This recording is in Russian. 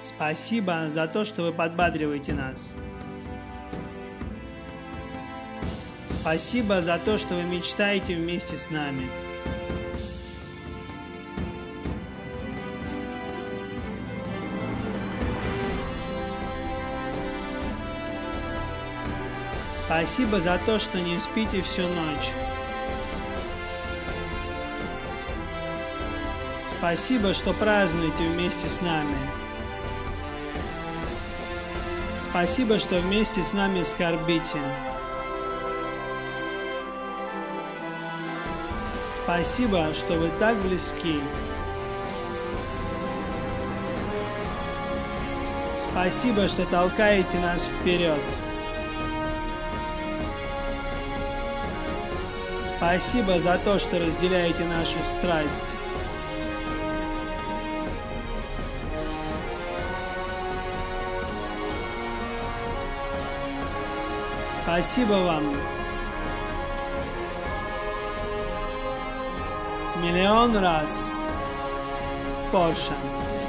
Спасибо за то, что вы подбадриваете нас. Спасибо за то, что вы мечтаете вместе с нами. Спасибо за то, что не спите всю ночь. Спасибо, что празднуете вместе с нами. Спасибо, что вместе с нами скорбите. Спасибо, что вы так близки. Спасибо, что толкаете нас вперед. Спасибо за то, что разделяете нашу страсть. Спасибо вам. Миллион раз. Порше.